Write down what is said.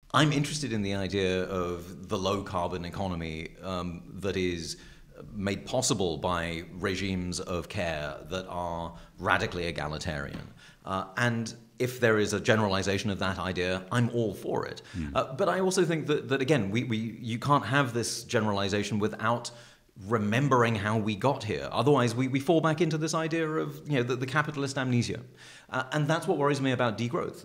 I'm interested in the idea of the low-carbon economy that is made possible by regimes of care that are radically egalitarian. And if there is a generalization of that idea, I'm all for it. But I also think that again, you can't have this generalization without remembering how we got here. Otherwise, we fall back into this idea of the capitalist amnesia. And that's what worries me about degrowth.